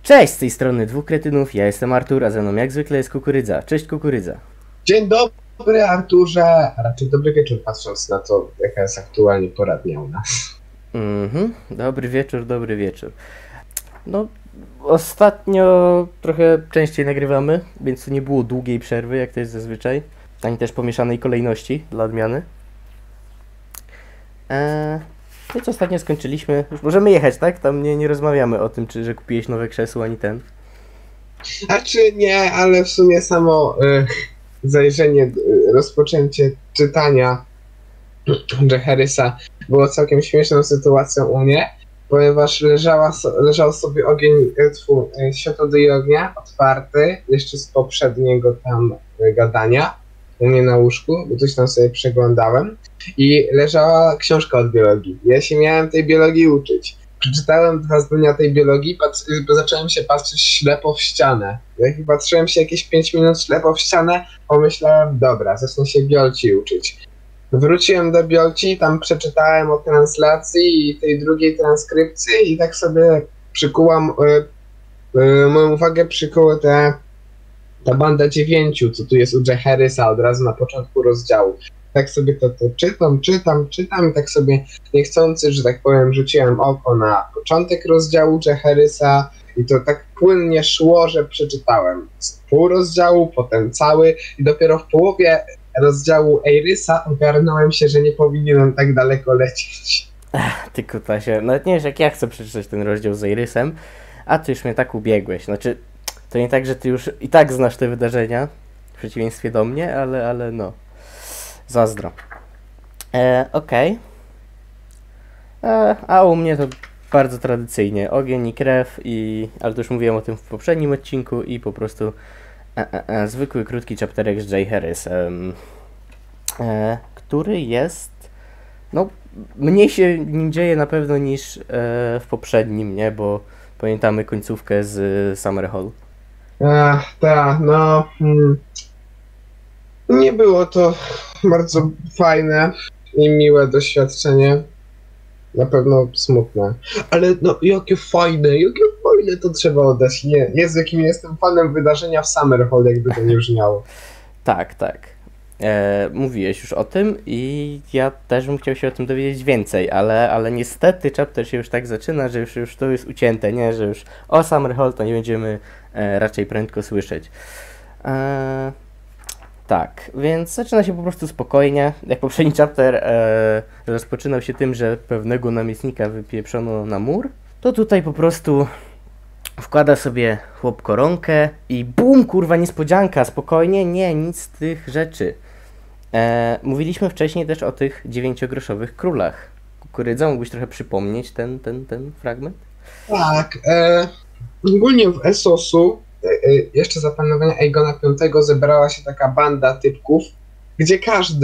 Cześć, z tej strony Dwóch Kretynów, ja jestem Artur, a ze mną jak zwykle jest Kukurydza. Cześć Kukurydza. Dzień dobry, Arturze, a raczej dobry wieczór, patrząc na to, jaka jest aktualnie pora dnia u nas. Dobry wieczór, dobry wieczór. No, ostatnio trochę częściej nagrywamy, więc tu nie było długiej przerwy, jak to jest zazwyczaj. Ani też pomieszanej kolejności, dla odmiany. Więc ostatnio skończyliśmy, już możemy jechać, tak? Tam nie rozmawiamy o tym, że kupiłeś nowe krzesło, ani ten. Znaczy nie, ale w sumie samo zajrzenie, rozpoczęcie czytania Harrysa było całkiem śmieszną sytuacją u mnie, ponieważ leżał sobie światło do ognia otwarty, jeszcze z poprzedniego tam gadania u mnie na łóżku, bo coś tam sobie przeglądałem i leżała książka od biologii. Ja się miałem tej biologii uczyć. Przeczytałem 2 zdania tej biologii, zacząłem się patrzeć ślepo w ścianę. Jak patrzyłem się jakieś 5 minut ślepo w ścianę, pomyślałem, dobra, zacznę się biolci uczyć. Wróciłem do biolci, tam przeczytałem o translacji i tej drugiej transkrypcji i tak sobie przykułam, moją uwagę przykuła ta banda 9, co tu jest u Harrysa od razu na początku rozdziału. Tak sobie to czytam i tak sobie niechcący, że tak powiem, rzuciłem oko na początek rozdziału Harrysa i to tak płynnie szło, że przeczytałem pół rozdziału, potem cały i dopiero w połowie rozdziału Eirysa ogarnąłem się, że nie powinienem tak daleko lecieć. Ty kutasie, nawet nie wiesz jak ja chcę przeczytać ten rozdział z Eirysem, a ty już mnie tak ubiegłeś. Znaczy, to nie tak, że ty już i tak znasz te wydarzenia, w przeciwieństwie do mnie, ale no. Zazdro. Okej. A u mnie to bardzo tradycyjnie. Ogień i krew ale to już mówiłem o tym w poprzednim odcinku i po prostu zwykły, krótki chapterek z J. Harris, który jest, no, mniej się nim dzieje na pewno niż w poprzednim, nie? Bo pamiętamy końcówkę z Summerhall. Tak, no... Nie było to bardzo fajne i miłe doświadczenie. Na pewno smutne. Ale no, jakie fajne to trzeba oddać. Nie, Jezu, jakim jestem fanem wydarzenia w Summerhall, jakby to nie brzmiało. Tak. Mówiłeś już o tym i ja też bym chciał się o tym dowiedzieć więcej, ale niestety chapter się już tak zaczyna, że już to jest ucięte, nie? Że już o Summerhall to nie będziemy raczej prędko słyszeć. Tak, więc zaczyna się po prostu spokojnie. Jak poprzedni chapter rozpoczynał się tym, że pewnego namiestnika wypieprzono na mur, to tutaj po prostu wkłada sobie chłop koronkę i bum, kurwa, niespodzianka, spokojnie, nie, nic z tych rzeczy. Mówiliśmy wcześniej też o tych 9-groszowych królach. Kukurydza, mógłbyś trochę przypomnieć ten fragment? Tak, ogólnie w Essosu jeszcze za panowania Aegona V zebrała się taka banda typków, gdzie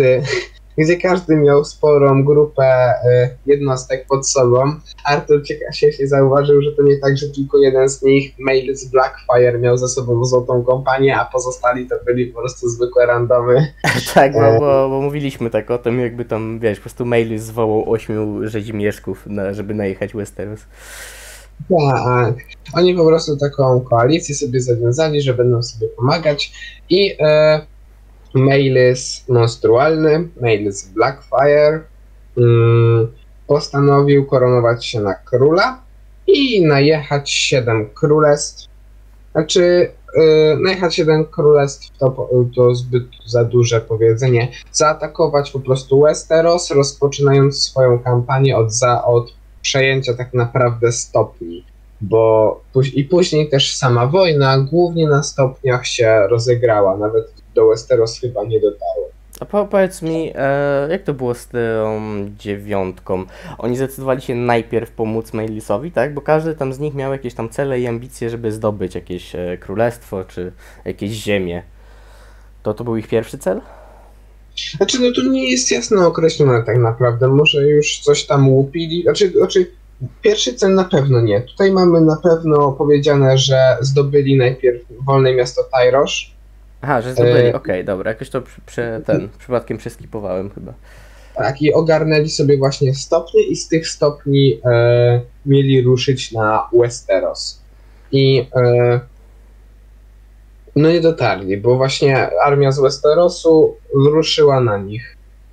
każdy miał sporą grupę jednostek pod sobą. Artur się zauważył, że to nie tak, że tylko jeden z nich, Mail z Blackfire, miał ze sobą złotą kompanię, a pozostali to byli po prostu zwykłe randomy. Tak, bo mówiliśmy tak o tym, jakby tam, wiesz, po prostu Mail zwołał 8 rzezimieszków, żeby najechać Westeros. Tak, oni po prostu taką koalicję sobie zawiązali, że będą sobie pomagać i Maelys monstrualny, Maelys Blackfire postanowił koronować się na króla i najechać 7 królestw. Znaczy, najechać 7 królestw to zbyt za duże powiedzenie. Zaatakować po prostu Westeros, rozpoczynając swoją kampanię od przejęcia tak naprawdę stopni, bo później też sama wojna głównie na stopniach się rozegrała, nawet do Westeros chyba nie dotarło. A powiedz mi, jak to było z tą 9? Oni zdecydowali się najpierw pomóc Maelisowi, tak? Bo każdy tam z nich miał jakieś tam cele i ambicje, żeby zdobyć jakieś królestwo czy jakieś ziemię. To był ich pierwszy cel? Znaczy, no to nie jest jasno określone tak naprawdę. Może już coś tam łupili. Znaczy pierwszy cel na pewno nie. Tutaj mamy na pewno powiedziane, że zdobyli najpierw wolne miasto Tyrosh. Aha, że zdobyli. Okej, dobra. Jakoś to przypadkiem przeskipowałem chyba. Tak, i ogarnęli sobie właśnie stopnie i z tych stopni mieli ruszyć na Westeros. i no nie dotarli, bo właśnie armia z Westerosu ruszyła na nich.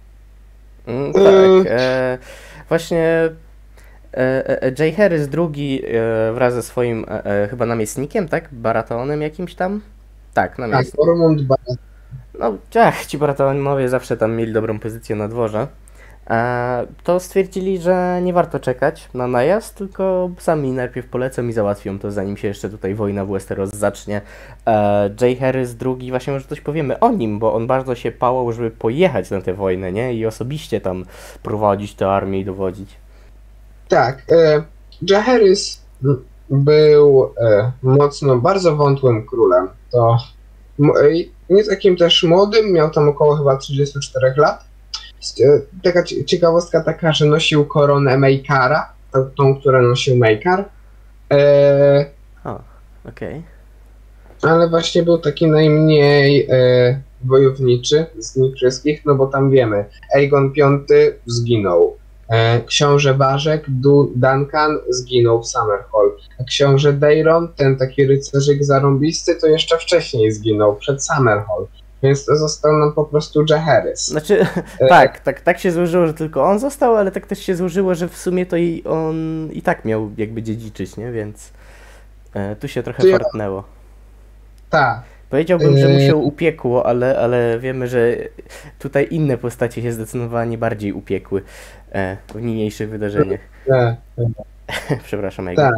Tak, właśnie Jay Harris II wraz ze swoim chyba namiestnikiem, tak? Baratonem jakimś tam? Tak, Tak, namiestnik. Ormond No, ci Baratonowie zawsze tam mieli dobrą pozycję na dworze. To stwierdzili, że nie warto czekać na najazd, tylko sami najpierw polecą i załatwią to, zanim się jeszcze tutaj wojna w Westeros zacznie. Jay Harris II, właśnie może coś powiemy o nim, bo on bardzo się pałał, żeby pojechać na tę wojnę, nie? I osobiście tam prowadzić tę armię i dowodzić. Tak, Jaehaerys był mocno, bardzo wątłym królem. To nie takim też młodym, miał tam około chyba 34 lat. Taka ciekawostka taka, że nosił koronę Maekara, tą, którą nosił Maekar. Okej. Ale właśnie był taki najmniej wojowniczy z nich wszystkich, no bo tam wiemy, Aegon V zginął. Książę Ważek, Duncan zginął w Summerhall. A książę Daeron, ten taki rycerzyk zarąbisty, to jeszcze wcześniej zginął, przed Summerhall. Więc to został nam po prostu Jaehaerys. Znaczy, tak się złożyło, że tylko on został, ale tak też się złożyło, że w sumie to i on i tak miał jakby dziedziczyć, nie? Więc tu się trochę fartnęło. Tak. Powiedziałbym, że mu się upiekło, ale wiemy, że tutaj inne postacie się zdecydowanie bardziej upiekły w niniejszych wydarzeniach. Przepraszam, Egon. Tak.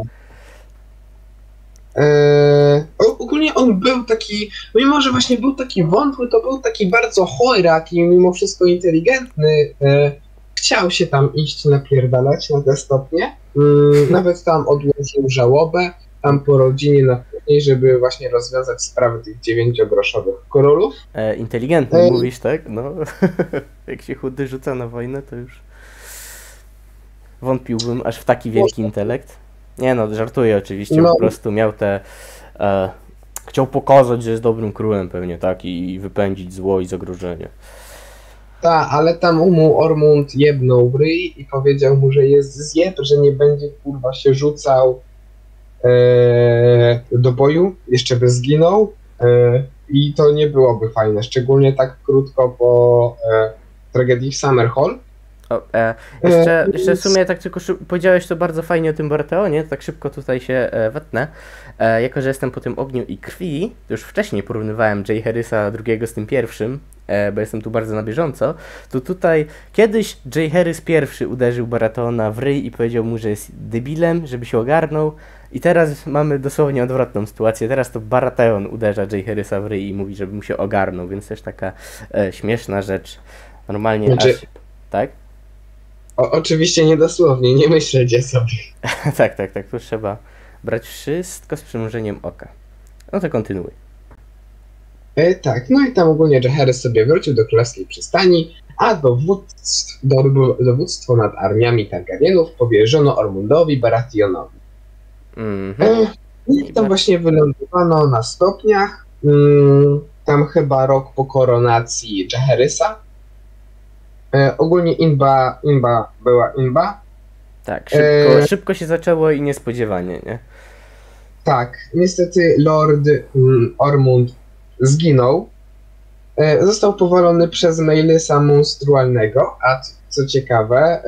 Ogólnie on był taki, mimo że właśnie był taki wątły, to był taki bardzo chojrak i mimo wszystko inteligentny. Chciał się tam iść napierdalać na te stopnie. Nawet tam odłożył żałobę, tam po rodzinie na później, żeby właśnie rozwiązać sprawę tych 9-groszowych królów. Inteligentny mówisz, tak? No, jak się chudy rzuca na wojnę, to już wątpiłbym aż w taki wielki intelekt. Nie no, żartuję oczywiście, po prostu miał te... chciał pokazać, że jest dobrym królem pewnie, tak? I wypędzić zło i zagrożenie. Tak, ale tam mu Ormond jebnął w ryj i powiedział mu, że jest zjeb, że nie będzie kurwa się rzucał do boju, jeszcze by zginął i to nie byłoby fajne, szczególnie tak krótko po tragedii w Summerhall. Jeszcze w sumie tak tylko powiedziałeś to bardzo fajnie o tym Baratheonie, tak szybko tutaj się wetnę. Jako że jestem po tym ogniu i krwi, to już wcześniej porównywałem Jaehaerysa II z tym pierwszym, bo jestem tu bardzo na bieżąco, to tutaj kiedyś Jaehaerys I uderzył Baratheona w ryj i powiedział mu, że jest debilem, żeby się ogarnął. I teraz mamy dosłownie odwrotną sytuację. Teraz to Baratheon uderza Jaehaerysa w ryj i mówi, żeby mu się ogarnął, więc też taka śmieszna rzecz. Normalnie znaczy, tak? Oczywiście niedosłownie, nie myślcie sobie. tak, tu trzeba brać wszystko z przymrużeniem oka. No to kontynuuj. Tak, no i tam ogólnie Jaehaerys sobie wrócił do królewskiej przystani, a dowództwo nad armiami Targaryenów powierzono Ormondowi Baratheonowi. I tam właśnie wylądowano na stopniach, tam chyba rok po koronacji Jaehaerysa. Ogólnie inba była inba. Tak, szybko się zaczęło i niespodziewanie, nie? Tak, niestety Lord Ormond zginął. Został powalony przez Mejlysa Monstrualnego, a co ciekawe,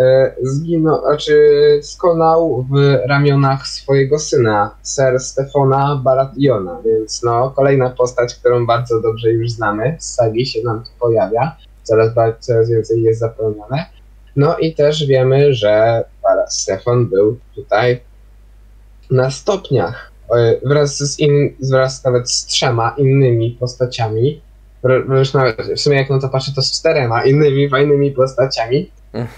skonał w ramionach swojego syna, Ser Stefana Baratheona, więc no, kolejna postać, którą bardzo dobrze już znamy, z sagi się nam tu pojawia, coraz więcej jest zapełnione. No i też wiemy, że Stefan był tutaj na stopniach, wraz nawet z 3 innymi postaciami, już nawet w sumie jak na to patrzę, to z 4 innymi fajnymi postaciami.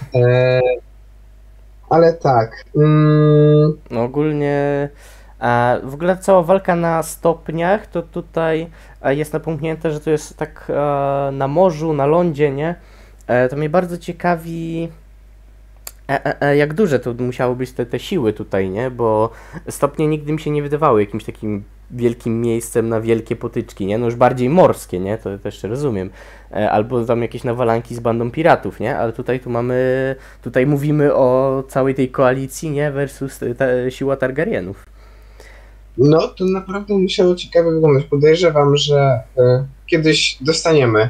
Ale tak. No ogólnie w ogóle cała walka na stopniach to tutaj jest napomknięte, że to jest tak na morzu, na lądzie, nie? To mnie bardzo ciekawi jak duże to musiały być te siły tutaj, nie? Bo stopnie nigdy mi się nie wydawały jakimś takim wielkim miejscem na wielkie potyczki, nie? No już bardziej morskie, nie? To też rozumiem. Albo tam jakieś nawalanki z bandą piratów, nie? Ale tutaj mówimy o całej tej koalicji, nie? Versus siła Targaryenów. No, to naprawdę musiało ciekawie wyglądać. Podejrzewam, że kiedyś dostaniemy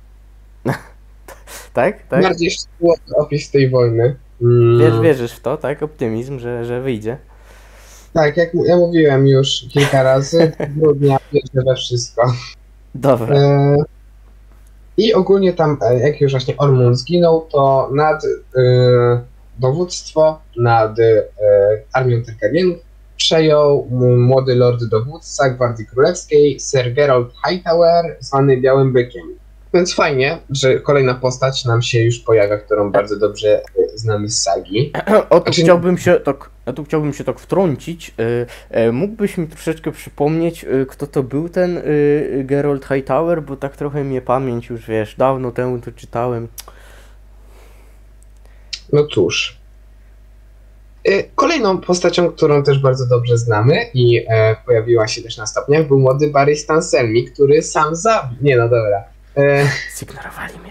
Tak? Tak? bardziej szczegółowy opis tej wojny. Mm, Wierzysz w to, tak? Optymizm, że wyjdzie. tak, jak ja mówiłem już kilka razy, grudnia wierzę we wszystko. Dobra. E, I ogólnie tam, jak już właśnie Ormund zginął, to dowództwo nad armią Targaryenów przejął młody lord dowódca Gwardii Królewskiej, Sir Geralt Hightower, zwany Białym Bykiem. Więc fajnie, że kolejna postać nam się już pojawia, którą bardzo dobrze znamy z sagi. Chciałbym się tak wtrącić. Mógłbyś mi troszeczkę przypomnieć, kto to był ten Geralt Hightower, bo tak trochę mnie pamięć już, wiesz, dawno temu to czytałem. No cóż. Kolejną postacią, którą też bardzo dobrze znamy i pojawiła się też na stopniach, był młody Barristan Selmy, który sam zabił. Nie, no dobra. Zignorowali mnie.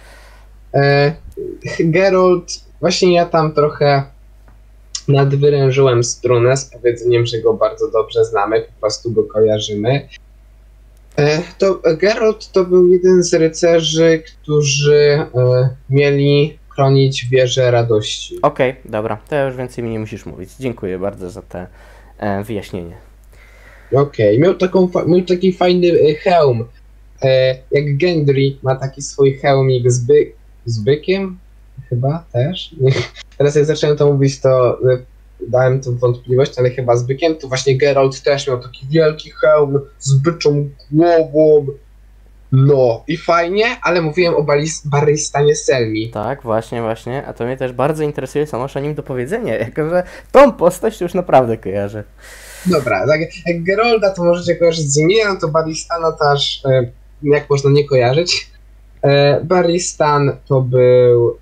Geralt, właśnie ja tam trochę nadwyrężyłem strunę z powiedzeniem, że go bardzo dobrze znamy, po prostu go kojarzymy. To Geralt to był jeden z rycerzy, którzy mieli chronić wieżę radości. Okej, dobra, to już więcej mi nie musisz mówić. Dziękuję bardzo za te wyjaśnienie. Okej, miał taki fajny hełm. Jak Gendry ma taki swój hełmik z bykiem, chyba też. Teraz jak zacząłem to mówić, to dałem tą wątpliwość, ale chyba z bykiem, to właśnie Geralt też miał taki wielki hełm z byczą głową. No i fajnie, ale mówiłem o Barristanie Selmy. Tak, właśnie, a to mnie też bardzo interesuje, co masz o nim do powiedzenia, jako że tą postać to już naprawdę kojarzę. Dobra, tak jak Geralda to możecie kojarzyć z imienia, to Barristana też jak można nie kojarzyć. Barristan to był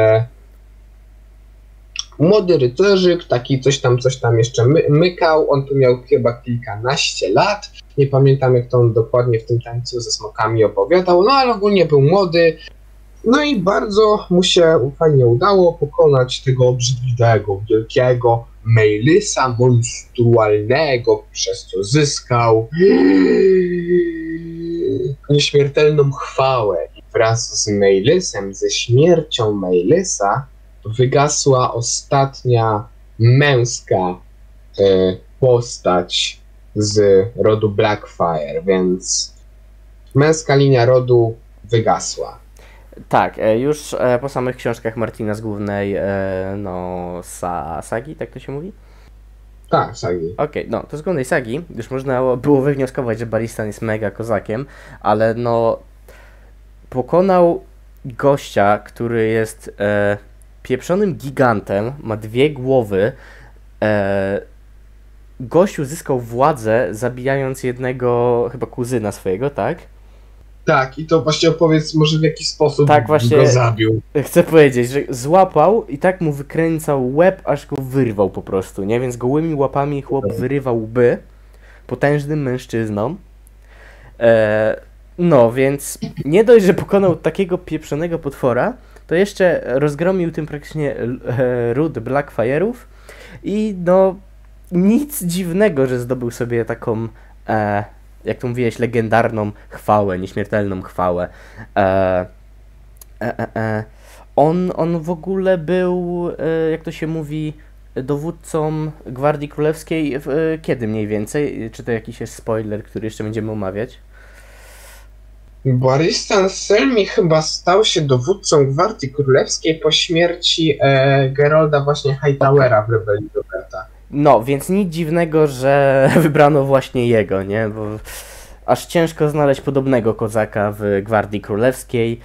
młody rycerzyk, taki coś tam jeszcze mykał. On tu miał chyba kilkanaście lat. Nie pamiętam, jak to on dokładnie w tym tańcu ze smokami opowiadał, no ale ogólnie był młody. No i bardzo mu się fajnie udało pokonać tego obrzydliwego, wielkiego Mejlysa monstrualnego, przez co zyskał nieśmiertelną chwałę. I wraz z Mejlysem, ze śmiercią Mejlysa, wygasła ostatnia męska postać z rodu Blackfyre, więc męska linia rodu wygasła. Tak, już po samych książkach Martina z głównej sagi, tak to się mówi? Tak, sagi. Okej, no to z głównej sagi już można było wywnioskować, że Barristan jest mega kozakiem, ale no pokonał gościa, który jest pieprzonym gigantem, ma 2 głowy. Gościu zyskał władzę, zabijając jednego chyba kuzyna swojego, tak? Tak, i to właśnie opowiedz może w jaki sposób Tak, właśnie go zabił. Chcę powiedzieć, że złapał i tak mu wykręcał łeb, aż go wyrwał po prostu, nie? Więc gołymi łapami chłop wyrywał łby potężnym mężczyznom. No, więc nie dość, że pokonał takiego pieprzonego potwora, to jeszcze rozgromił tym praktycznie ród Blackfire'ów i no nic dziwnego, że zdobył sobie taką jak to mówiłeś, legendarną chwałę, nieśmiertelną chwałę. On w ogóle był, jak to się mówi, dowódcą Gwardii Królewskiej kiedy mniej więcej? Czy to jakiś jest spoiler, który jeszcze będziemy omawiać? Barristan Selmy chyba stał się dowódcą Gwardii Królewskiej po śmierci Geralda właśnie Hightowera w Rebelii Roberta. No, więc nic dziwnego, że wybrano właśnie jego, nie? Bo aż ciężko znaleźć podobnego kozaka w Gwardii Królewskiej.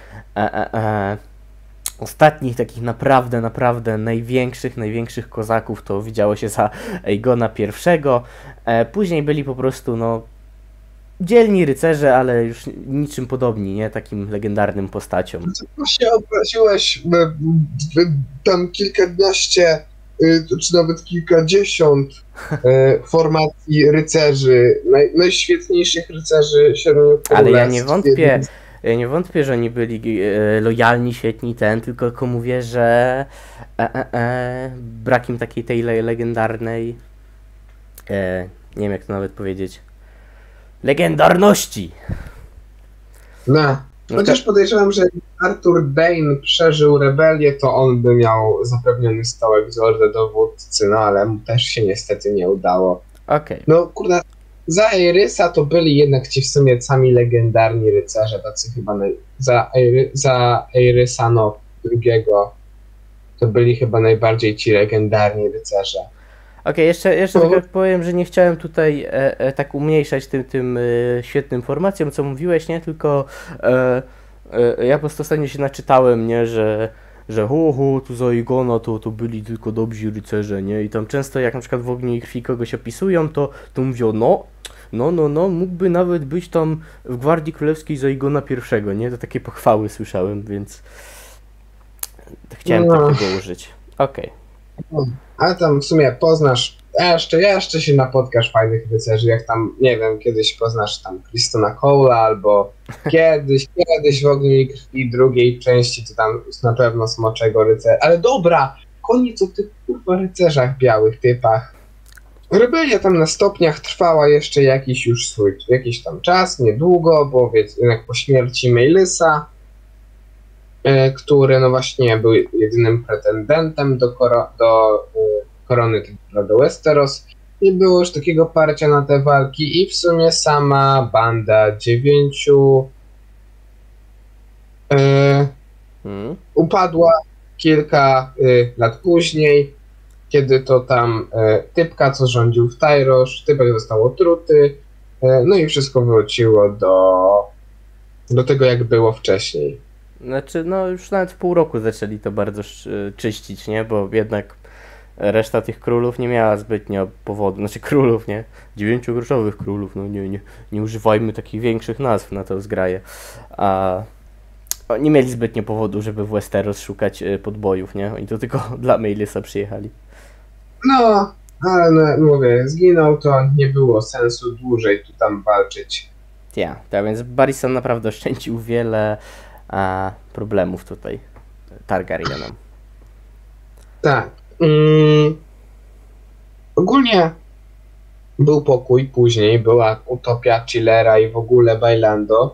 Ostatnich takich naprawdę największych kozaków to widziało się za Aegona I. Później byli po prostu, no, dzielni rycerze, ale już niczym podobni, nie? Takim legendarnym postaciom. Właśnie obraziłeś tam kilkanaście czy nawet kilkadziesiąt formacji rycerzy, najświetniejszych rycerzy Środkowo-Królestwa. Ale ja nie wątpię, że oni byli lojalni, świetni, tylko mówię, że brak im takiej tej legendarnej nie wiem jak to nawet powiedzieć, legendarności. No. Chociaż podejrzewam, że jak Arthur Dane przeżył rebelię, to on by miał zapewniony stołek z Lorda dowódcy, no ale mu też się niestety nie udało. Okej. No kurde, za Aerysa to byli jednak ci w sumie sami legendarni rycerze, tacy chyba za Aerysa no drugiego to byli chyba najbardziej ci legendarni rycerze. Okej, jeszcze tylko powiem, że nie chciałem tutaj tak umniejszać tym świetnym formacjom, co mówiłeś, nie? Tylko ja po prostu ostatnio się naczytałem, nie? Że tu za Aegona to byli tylko dobrzy rycerze, nie? I tam często jak na przykład w Ogniu i Krwi kogoś opisują, to mówią, mógłby nawet być tam w Gwardii Królewskiej za Aegona I, nie? To takie pochwały słyszałem, więc chciałem tego użyć. Okej. Ale tam w sumie poznasz, jeszcze się napotkasz fajnych rycerzy, jak tam, nie wiem, kiedyś poznasz tam Christona Cole'a, albo kiedyś w Ogniu i Krwi drugiej części, to tam na pewno Smoczego Rycerza. Ale dobra, koniec o tych kurwa rycerzach białych typach. Rebelia tam na stopniach trwała jeszcze jakiś tam czas, niedługo, bo jednak po śmierci Mejlysa, który no właśnie był jedynym pretendentem do korony do Westeros. Nie było już takiego parcia na te walki i w sumie sama banda 9 upadła kilka lat później, kiedy to tam typka, co rządził w Tyrosh, typek został otruty, no i wszystko wróciło do tego, jak było wcześniej. Znaczy, no już nawet w pół roku zaczęli to bardzo czyścić, nie? Bo jednak reszta tych królów nie miała zbytnio powodu, znaczy królów, nie? 9 groszowych królów, no nie używajmy takich większych nazw na to zgraję. A nie mieli zbytnio powodu, żeby w Westeros szukać podbojów, nie? Oni to tylko dla Mejlysa przyjechali. No, ale mówię, zginął, to nie było sensu dłużej tu tam walczyć. Tak więc Barristan naprawdę oszczędził wiele problemów tutaj Targaryenom. Tak. Ogólnie był pokój, później była utopia Chillera i w ogóle Bailando.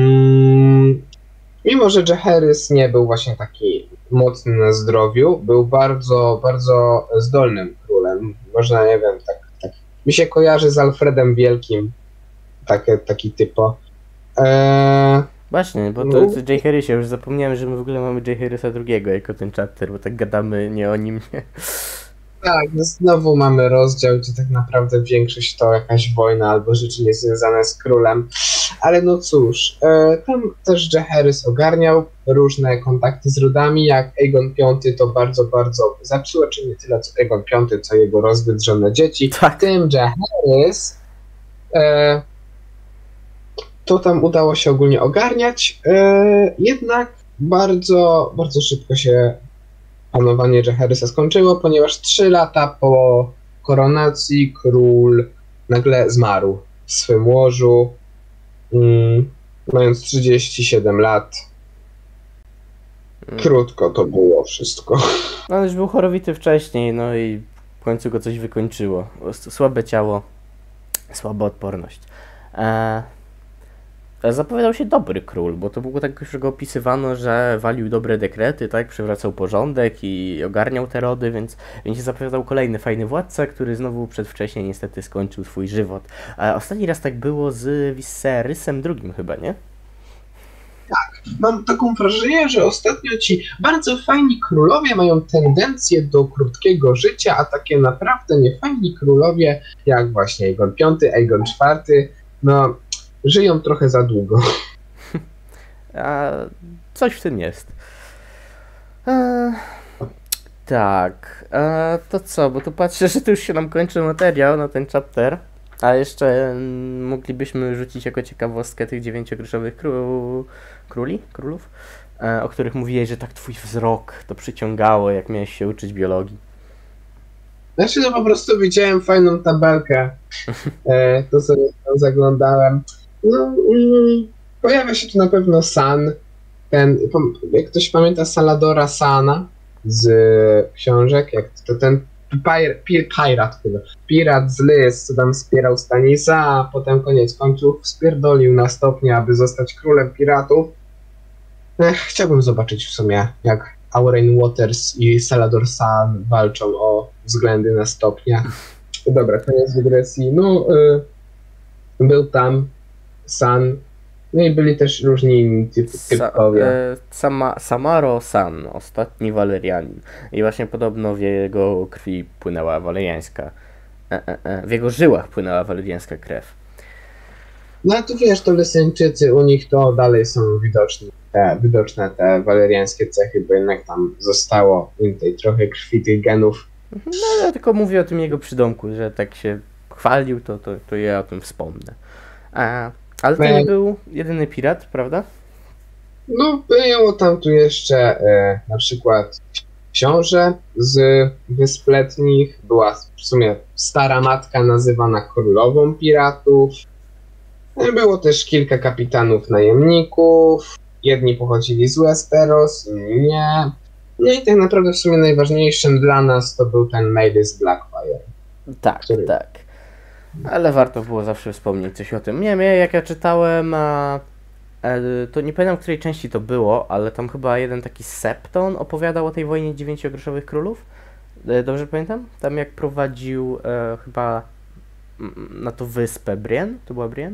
Mimo że Jaehaerys nie był właśnie taki mocny na zdrowiu, był bardzo, bardzo zdolnym królem. Można, nie wiem, tak mi się kojarzy z Alfredem Wielkim, taki typo. Właśnie, bo to Jaehaerysie, już zapomniałem, że my w ogóle mamy Jaehaerysa II jako ten chapter, bo tak gadamy nie o nim, nie? Tak, znowu mamy rozdział, gdzie tak naprawdę większość to jakaś wojna albo rzeczy niezwiązane z królem. Ale no cóż, tam też Jaehaerys ogarniał różne kontakty z rodami, jak Aegon V to bardzo, bardzo zepsuł, czy nie tyle co Aegon V, co jego rozwydrzone dzieci. Tak. Tym Jaehaerys to tam udało się ogólnie ogarniać, jednak bardzo, bardzo szybko się panowanie Jaehaerysa skończyło, ponieważ 3 lata po koronacji król nagle zmarł w swym łożu, mając 37 lat. Krótko to było wszystko. No ale już był chorowity wcześniej, no i w końcu go coś wykończyło. Słabe ciało, słaba odporność. Zapowiadał się dobry król, bo to było tak, że go opisywano, że walił dobre dekrety, tak, przywracał porządek i ogarniał te rody, więc się zapowiadał kolejny fajny władca, który znowu przedwcześnie niestety skończył swój żywot. Ostatni raz tak było z Viserysem II chyba, nie? Tak, mam taką wrażenie, że ostatnio ci bardzo fajni królowie mają tendencję do krótkiego życia, a takie naprawdę niefajni królowie, jak właśnie Aegon V, Aegon IV, no żyją trochę za długo. Coś w tym jest. Tak. To co, bo tu patrzę, że tu już się nam kończy materiał na ten chapter. A jeszcze moglibyśmy rzucić jako ciekawostkę tych 9 groszowych królów, o których mówiłeś, że tak twój wzrok to przyciągało, jak miałeś się uczyć biologii. Znaczy, no po prostu widziałem fajną tabelkę, to sobie tam zaglądałem. No, pojawia się tu na pewno San, jak ktoś pamięta Saladora Sana z książek, jak to ten Pirat chyba. Pirat z Lys, co tam wspierał Stanisa, a potem koniec końców spierdolił na stopnie, aby zostać królem piratów. Chciałbym zobaczyć w sumie, jak Aurain Waters i Salador Saan walczą o względy na stopniach. Dobra, koniec dygresji. No, był tam San, no i byli też różni inni typkowie. Samaro San, ostatni walerianin. I właśnie podobno w jego krwi płynęła waleriańska. W jego żyłach płynęła waleriańska krew. No a tu wiesz, to Lysyńczycy, u nich to dalej są widoczne te waleriańskie cechy, bo jednak tam zostało im tej trochę krwi, tych genów. No ja tylko mówię o tym jego przydomku, że tak się chwalił, to ja o tym wspomnę. Ale to nie był jedyny pirat, prawda? No było tam tu jeszcze na przykład książę z Wysp Letnich, była w sumie stara matka nazywana królową piratów. Było też kilka kapitanów najemników, jedni pochodzili z Westeros, inni nie. No i tak naprawdę w sumie najważniejszym dla nas to był ten Maelys Blackfire. Tak, tak. Ale warto było zawsze wspomnieć coś o tym. Nie wiem, jak ja czytałem, to nie pamiętam, w której części to było, ale tam chyba jeden taki Septon opowiadał o tej wojnie 9 królów. Dobrze pamiętam? Tam jak prowadził chyba na to wyspę Brienne, to była Brienne?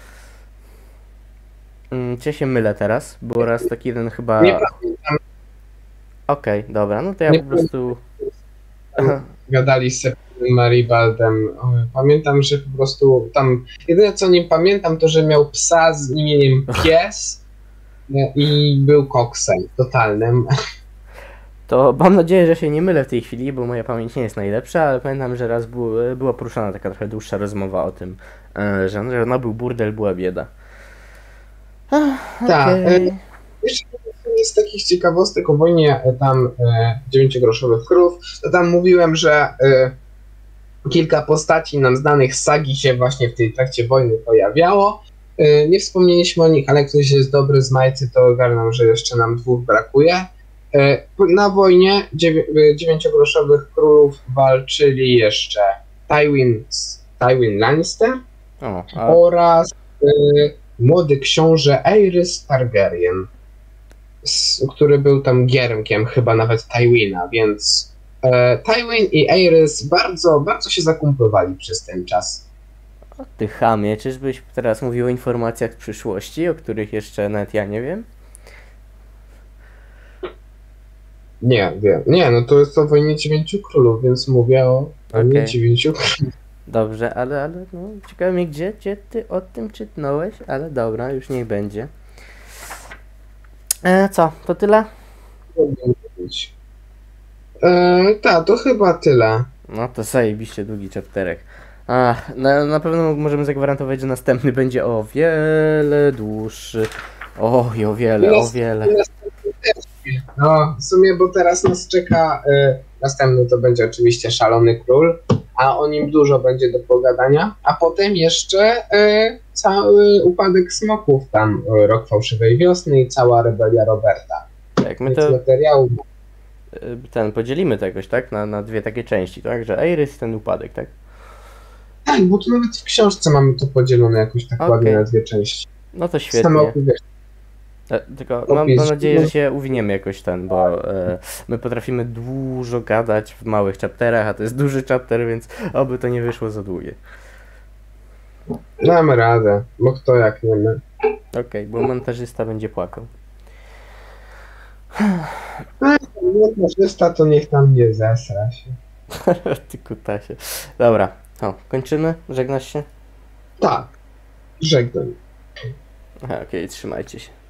Czy ja się mylę teraz? Był raz taki jeden chyba... Nie pamiętam. Okej, dobra, no to ja Nie po prostu... Gadali z Septonem Maribaldem. Pamiętam, że po prostu tam... Jedyne co nie pamiętam, to że miał psa z imieniem Pies i był koksem totalnym. To mam nadzieję, że się nie mylę w tej chwili, bo moja pamięć nie jest najlepsza, ale pamiętam, że raz była poruszana taka trochę dłuższa rozmowa o tym, że no był burdel, była bieda. Tak. Okay. Jeszcze z takich ciekawostek o wojnie tam 9 królów, to tam mówiłem, że kilka postaci nam znanych z sagi się właśnie w tej trakcie wojny pojawiało. Nie wspomnieliśmy o nich, ale jak ktoś jest dobry z Majcy, to ogarnął, że jeszcze nam 2 brakuje. Na wojnie 9 królów walczyli jeszcze Tywin Lannister oraz młody książę Aerys Targaryen, który był tam giermkiem chyba nawet Tywina, więc Tywin i Aerys bardzo, bardzo się zakumplowali przez ten czas. O ty chamie, czyżbyś teraz mówił o informacjach z przyszłości, o których jeszcze nawet ja nie wiem? Nie, wiem. Nie, no to jest o wojnie 9 królów, więc mówię o wojnie 9 królów. Dobrze, ale no, ciekawe mnie, gdzie ty o tym czytnąłeś, ale dobra, już niech będzie. Co, to tyle? Tak, to chyba tyle. No to zajebiście długi chapterek. Na pewno możemy zagwarantować, że następny będzie o wiele dłuższy. Oj, o wiele. No, w sumie, bo teraz nas czeka następny to będzie oczywiście Szalony Król, a o nim dużo będzie do pogadania, a potem jeszcze cały upadek smoków, tam Rok Fałszywej Wiosny i cała rebelia Roberta. Tak, my to materiału podzielimy to jakoś, tak? Na 2 takie części, tak? Że Aerys i ten upadek, tak? Tak, bo tu nawet w książce mamy to podzielone jakoś tak ładnie na 2 części. No to świetnie. Tylko mam nadzieję, że się uwiniemy jakoś bo my potrafimy dużo gadać w małych chapterach, a to jest duży chapter, więc oby to nie wyszło za długie. Damy radę, bo kto jak nie my. Okej, bo montażysta będzie płakał. Montażysta to niech tam nie zesra się. Ty kutasie. Dobra, kończymy? Żegnasz się? Tak, żegnam. Okej, trzymajcie się.